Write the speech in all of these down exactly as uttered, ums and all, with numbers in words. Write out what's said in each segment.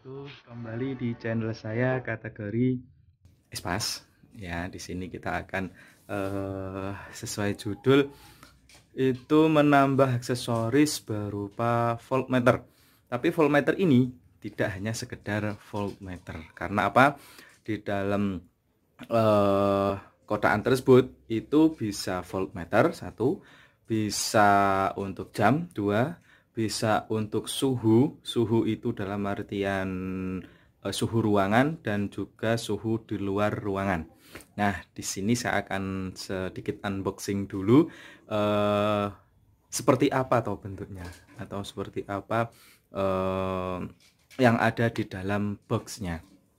wabarakatuh. Kembali di channel saya kategori Espas. Ya, di sini kita akan uh, sesuai judul itu menambah aksesoris berupa voltmeter. Tapi voltmeter ini tidak hanya sekedar voltmeter. Karena apa? Di dalam uh, kotaan tersebut itu bisa voltmeter satu, bisa untuk jam dua, bisa untuk suhu. Suhu itu dalam artian uh, suhu ruangan dan juga suhu di luar ruangan. Nah, di sini saya akan sedikit unboxing dulu uh, seperti apa atau bentuknya atau seperti apa uh, yang ada di dalam boxnya.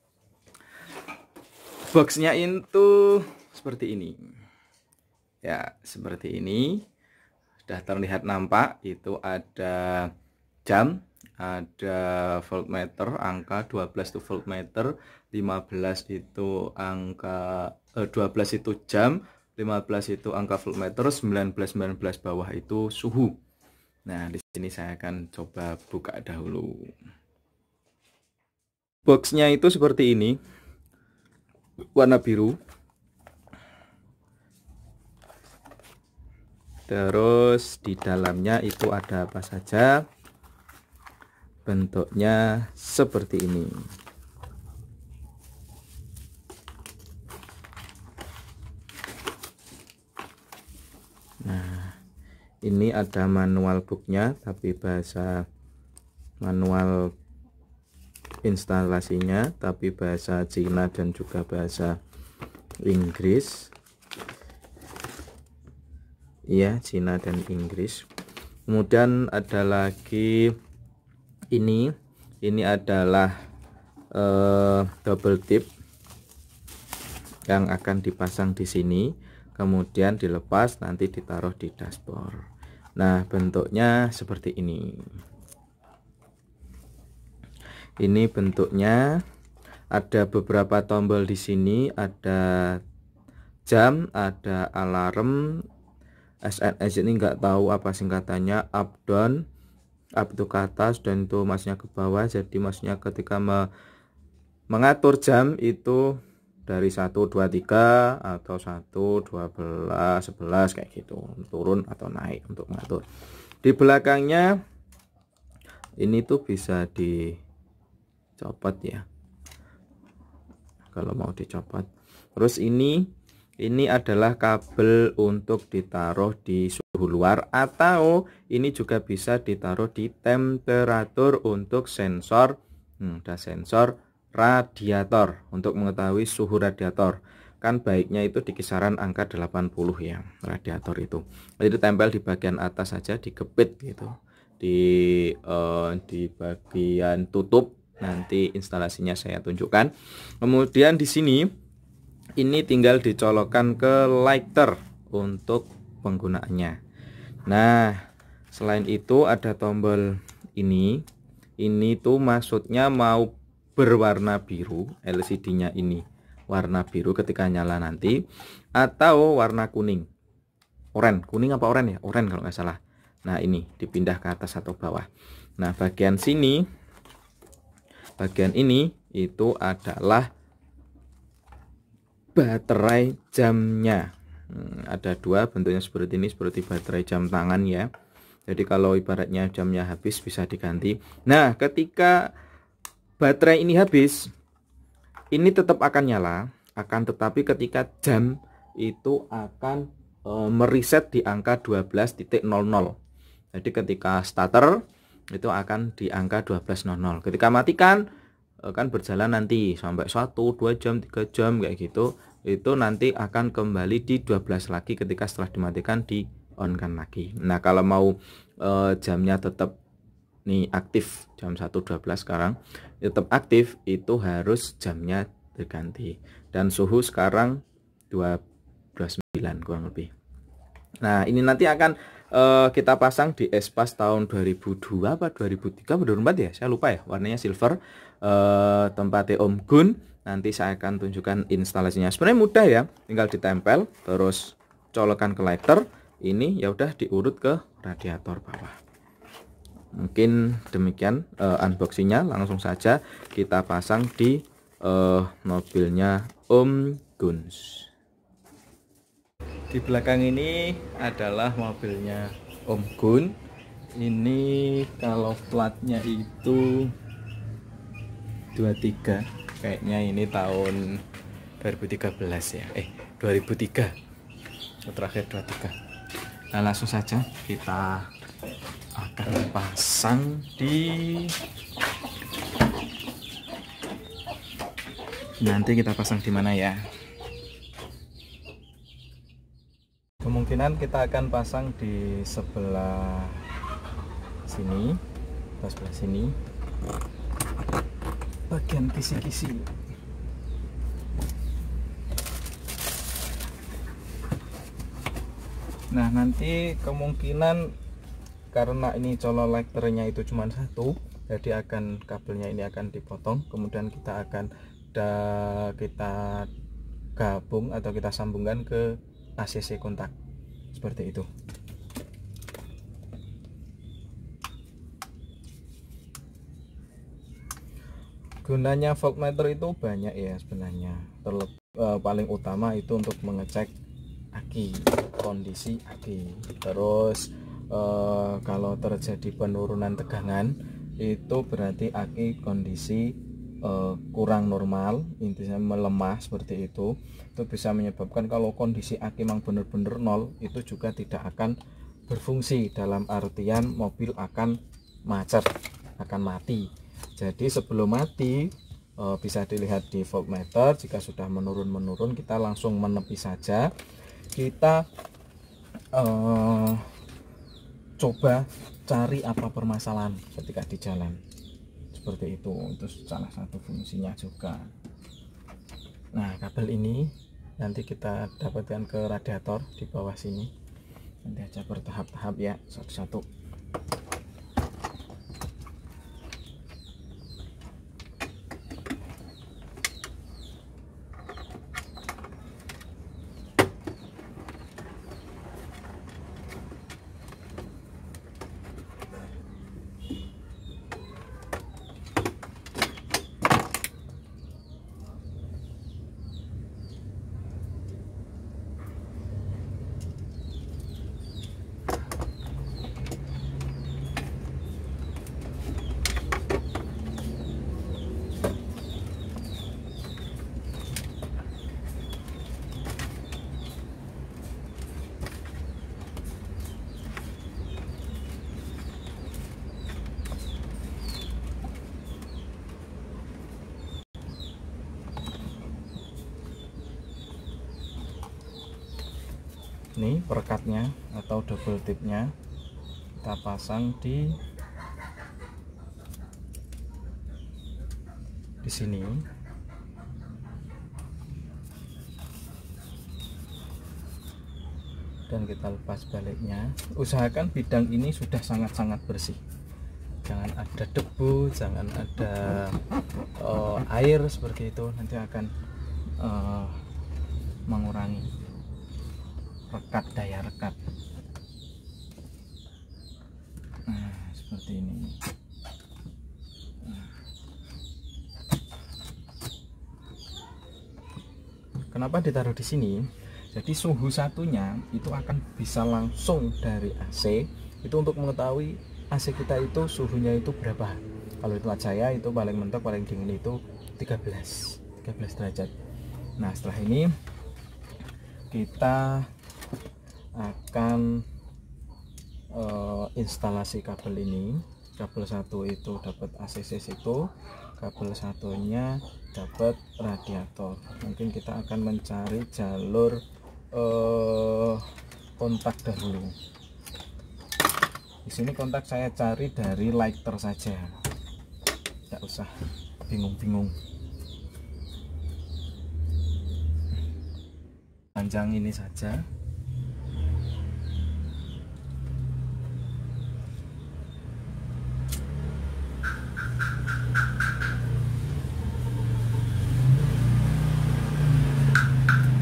Boxnya itu seperti ini. Ya, seperti ini. Sudah terlihat nampak itu ada jam, ada voltmeter, angka dua belas itu voltmeter, lima belas itu angka eh, dua belas itu jam, lima belas itu angka voltmeter, sembilan belas sembilan belas bawah itu suhu. Nah, di sini saya akan coba buka dahulu. Boxnya itu seperti ini. Warna biru. Terus di dalamnya itu ada apa saja? Bentuknya seperti ini. Nah, ini ada manual booknya, tapi bahasa manual instalasinya, tapi bahasa Cina dan juga bahasa Inggris. Iya, Cina dan Inggris. Kemudian ada lagi ini. Ini adalah uh, double tip yang akan dipasang di sini, kemudian dilepas nanti ditaruh di dashboard. Nah, bentuknya seperti ini. Ini bentuknya. Ada beberapa tombol di sini, ada jam, ada alarm. S N S ini nggak tahu apa singkatannya, up down, up itu ke atas dan itu masnya ke bawah. Jadi masnya ketika me mengatur jam itu dari satu, dua, tiga atau satu, dua belas, sebelas kayak gitu, turun atau naik untuk mengatur. Di belakangnya ini tuh bisa dicopot ya, kalau mau dicopot. Terus ini Ini adalah kabel untuk ditaruh di suhu luar, atau ini juga bisa ditaruh di temperatur untuk sensor, hmm, ada sensor radiator untuk mengetahui suhu radiator. Kan baiknya itu di kisaran angka delapan puluh ya, radiator itu. Jadi tempel di bagian atas saja, dikepit gitu. Di uh, di bagian tutup, nanti instalasinya saya tunjukkan. Kemudian di sini ini tinggal dicolokkan ke lighter untuk penggunaannya. Nah, selain itu ada tombol ini. Ini tuh maksudnya mau berwarna biru, L C D-nya ini warna biru ketika nyala nanti, atau warna kuning. Oranye, kuning apa oranye ya? Oranye kalau nggak salah. Nah, ini dipindah ke atas atau bawah. Nah, bagian sini, bagian ini itu adalah baterai jamnya. hmm, ada dua, bentuknya seperti ini, seperti baterai jam tangan ya. Jadi kalau ibaratnya jamnya habis bisa diganti. Nah, ketika baterai ini habis, ini tetap akan nyala, akan tetapi ketika jam itu akan e, mereset di angka dua belas titik nol nol. Jadi ketika starter itu akan di angka dua belas nol nol. Ketika matikan kan berjalan nanti sampai satu, dua jam, tiga jam kayak gitu. Itu nanti akan kembali di dua belas lagi ketika setelah dimatikan di on kan lagi. Nah, kalau mau e, jamnya tetap nih aktif jam satu dua belas sekarang tetap aktif, itu harus jamnya diganti. Dan suhu sekarang dua belas sembilan kurang lebih. Nah, ini nanti akan uh, kita pasang di Espas tahun dua ribu dua apa dua ribu tiga dua ribu empat ya, saya lupa ya, warnanya silver. Uh, tempatnya Om Gun. Nanti saya akan tunjukkan instalasinya. Sebenarnya mudah ya, tinggal ditempel, terus colokan ke lighter. Ini ya udah diurut ke radiator bawah. Mungkin demikian uh, unboxingnya, langsung saja kita pasang di uh, mobilnya Om Guns. Di belakang ini adalah mobilnya Om Gun. Ini kalau platnya itu dua puluh tiga, kayaknya ini tahun dua ribu tiga belas ya, eh dua ribu tiga, terakhir dua puluh tiga. Nah, langsung saja kita akan pasang di nanti kita pasang di mana ya, kemungkinan kita akan pasang di sebelah sini, pas sebelah sini, bagian kisi-kisi. Nah, nanti kemungkinan karena ini cololekternya itu cuma satu, jadi akan kabelnya ini akan dipotong, kemudian kita akan da, kita gabung atau kita sambungkan ke A C C kontak seperti itu. Gunanya voltmeter itu banyak ya sebenarnya. Terlep, eh, paling utama itu untuk mengecek aki, kondisi aki. Terus eh, kalau terjadi penurunan tegangan itu berarti aki kondisi eh, kurang normal, intinya melemah seperti itu. Itu bisa menyebabkan kalau kondisi aki memang benar-benar nol, itu juga tidak akan berfungsi, dalam artian mobil akan macet, akan mati. Jadi sebelum mati eh, bisa dilihat di voltmeter, jika sudah menurun-menurun kita langsung menepi saja. Kita eh, coba cari apa permasalahan ketika di jalan, seperti itu. Itu salah satu fungsinya juga. Nah, kabel ini nanti kita dapatkan ke radiator di bawah sini, nanti aja bertahap-tahap ya, satu-satu. Ini perekatnya atau double tipnya kita pasang di di sini. Dan kita lepas baliknya. Usahakan bidang ini sudah sangat-sangat bersih. Jangan ada debu, jangan ada uh, air seperti itu, nanti akan uh, mengurangi rekat, daya rekat. Nah, seperti ini. Nah. Kenapa ditaruh di sini? Jadi suhu satunya itu akan bisa langsung dari A C, itu untuk mengetahui A C kita itu suhunya itu berapa. Kalau itu saya itu paling mentok, paling dingin itu tiga belas derajat. Nah, setelah ini kita akan uh, instalasi kabel ini. Kabel satu itu dapat A C C situ, kabel satunya dapat radiator. Mungkin kita akan mencari jalur uh, kontak dahulu. Di sini kontak saya cari dari lighter saja, tidak usah bingung-bingung. Panjang ini saja.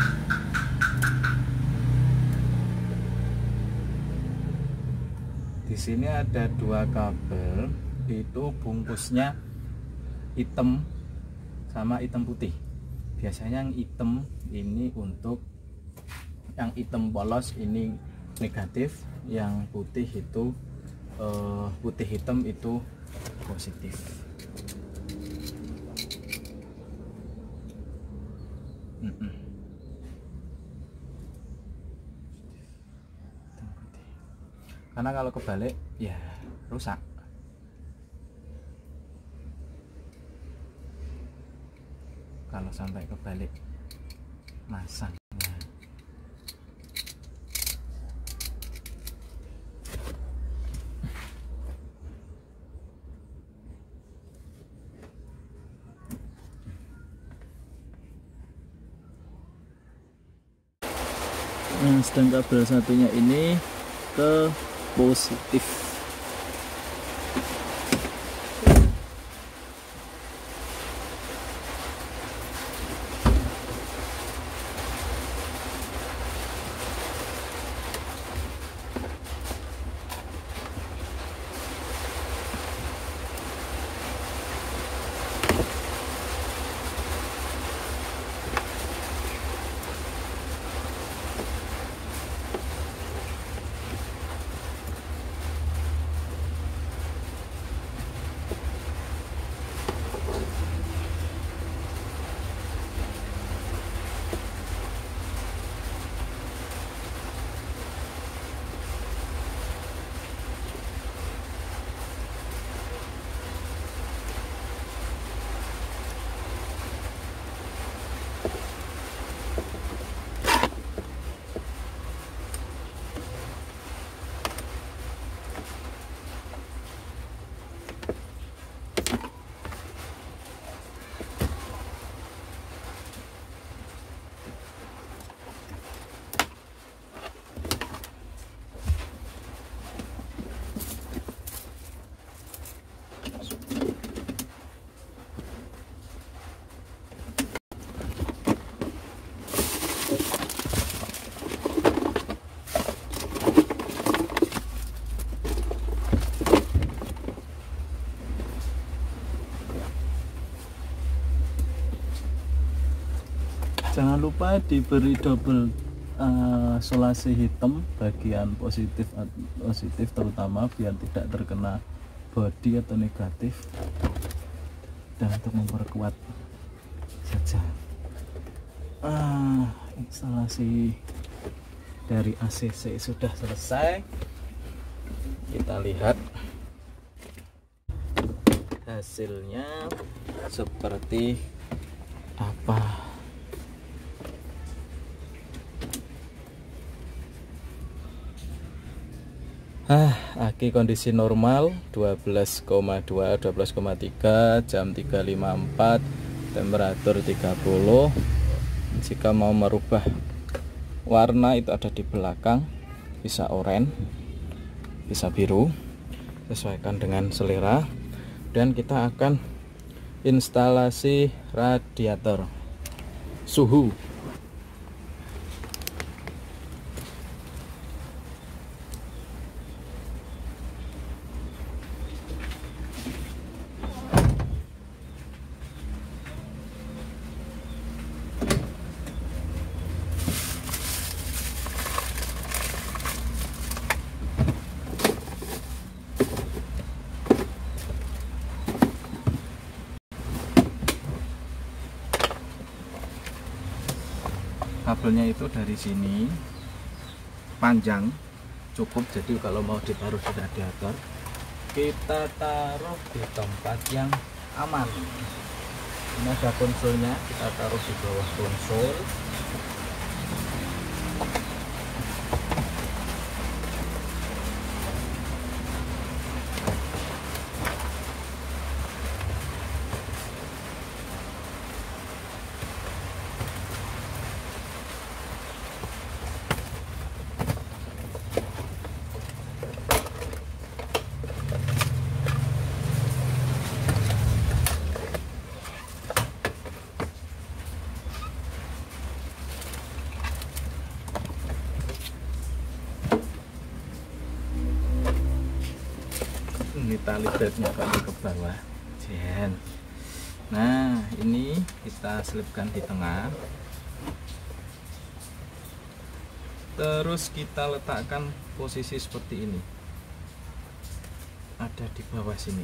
Di sini ada dua kabel, itu bungkusnya hitam sama hitam putih. Biasanya yang hitam ini untuk yang hitam polos ini negatif, yang putih itu eh, putih hitam itu positif. Mm -mm. Karena kalau kebalik ya rusak. Kalau sampai kebalik masang. Nah, sedang kabel satunya ini ke positif. Jangan lupa diberi double uh, solasi hitam bagian positif positif terutama biar tidak terkena bodi atau negatif, dan untuk memperkuat saja. Uh, instalasi dari A C C sudah selesai. Kita lihat hasilnya seperti apa. Ah, aki kondisi normal dua belas koma dua, dua belas koma tiga, jam tiga lima puluh empat, temperatur tiga puluh. Jika mau merubah warna itu ada di belakang, bisa oranye, bisa biru, sesuaikan dengan selera. Dan kita akan instalasi radiator suhu. Kabelnya itu dari sini panjang cukup, jadi kalau mau ditaruh di radiator kita taruh di tempat yang aman. Ini ada konsolnya, kita taruh di bawah konsol. tali bednya kembali ke bawah. Jen. Nah, ini kita selipkan di tengah. Terus kita letakkan posisi seperti ini. Ada di bawah sini.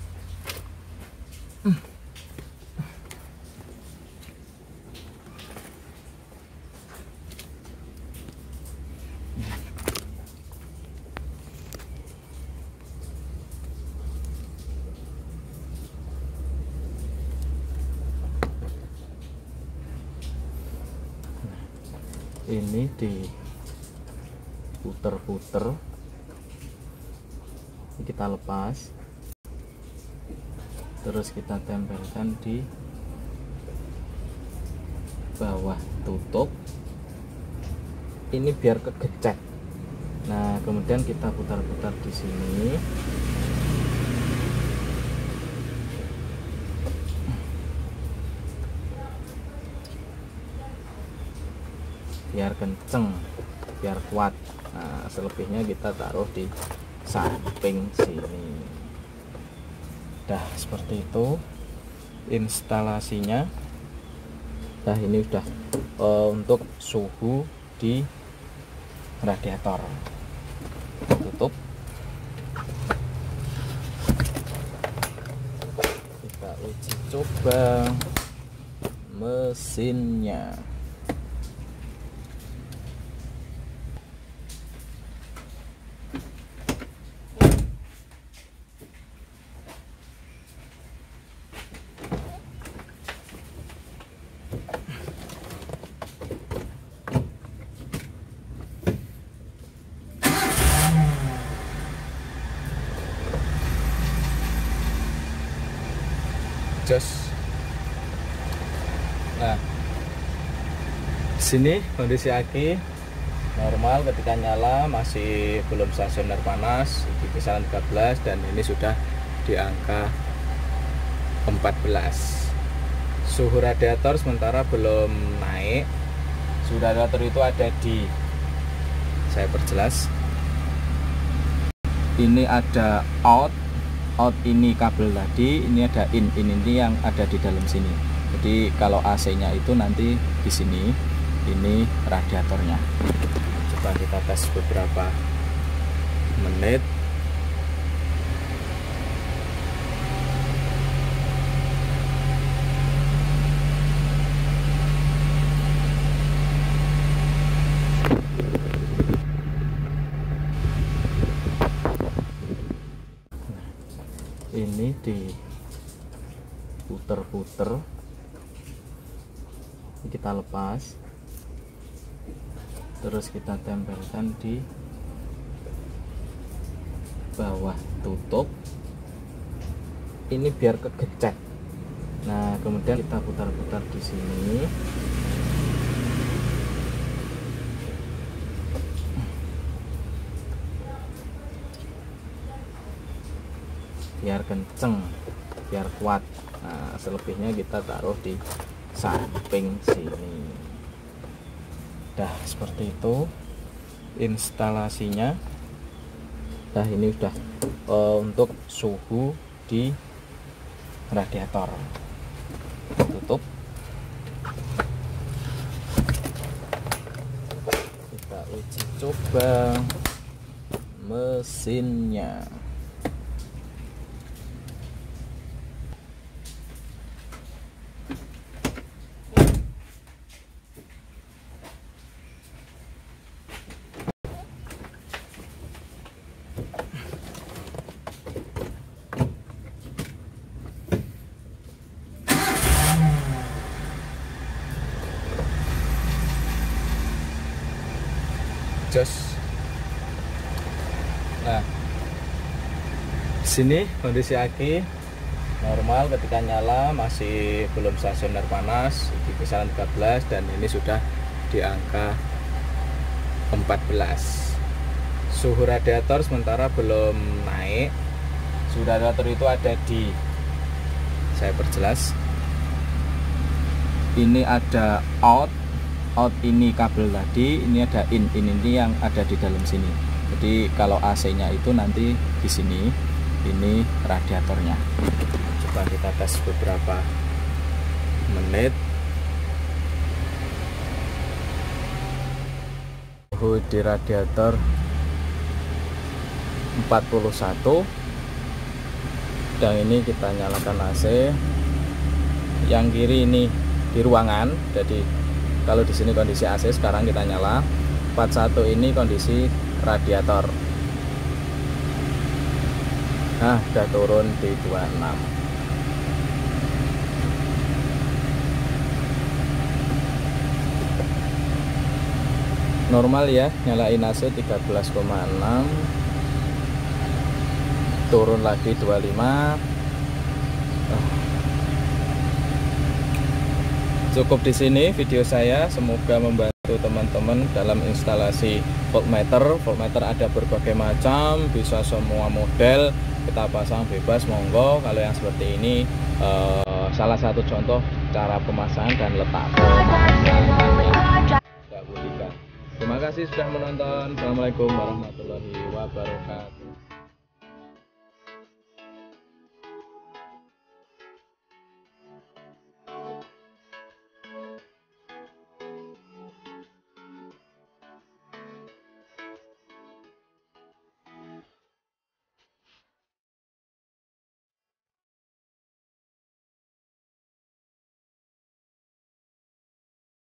Ini diputer-puter, kita lepas, terus kita tempelkan di bawah tutup ini biar kegecek. Nah, kemudian kita putar-putar di sini. Biar kenceng, biar kuat. Nah, selebihnya kita taruh di samping sini. Dah seperti itu instalasinya. Nah, ini udah uh, untuk suhu di radiator. Tutup. Kita uji coba mesinnya. Jos. Nah, sini kondisi aki normal, ketika nyala masih belum stasioner panas di kisaran tiga belas, dan ini sudah di angka empat belas. Suhu radiator sementara belum naik. Suhu radiator itu ada di, saya perjelas, ini ada out. Out ini kabel tadi, ini ada in, in ini yang ada di dalam sini. Jadi kalau A C-nya itu nanti di sini, ini radiatornya. Coba kita tes beberapa menit. Ini diputer-puter, kita lepas, terus kita tempelkan di bawah tutup ini biar kegecek. Nah, kemudian kita putar-putar di sini. Biar kenceng, biar kuat. Nah, selebihnya kita taruh di samping sini. Dah seperti itu instalasinya. Nah, ini udah uh, untuk suhu di radiator. Tutup. Kita uji coba mesinnya. Jos. Nah, sini kondisi aki normal, ketika nyala masih belum stasioner panas di kisaran tiga belas, dan ini sudah di angka empat belas. Suhu radiator sementara belum naik. Suhu radiator itu ada di, saya perjelas, ini ada out. Out ini kabel tadi, ini ada in, in ini yang ada di dalam sini. Jadi kalau A C-nya itu nanti di sini, ini radiatornya. Coba kita tes beberapa menit. Suhu di radiator empat puluh satu, dan ini kita nyalakan A C. Yang kiri ini di ruangan, jadi kalau di sini kondisi A C, sekarang kita nyala. empat puluh satu ini kondisi radiator. Nah, udah turun di dua puluh enam. Normal ya, nyalain A C tiga belas koma enam, turun lagi dua puluh lima. Cukup di sini video saya, semoga membantu teman-teman dalam instalasi voltmeter. Voltmeter ada berbagai macam, bisa semua model kita pasang bebas, monggo. Kalau yang seperti ini eh, salah satu contoh cara pemasangan dan letak pemasangannya. Terima kasih sudah menonton. Assalamualaikum warahmatullahi wabarakatuh.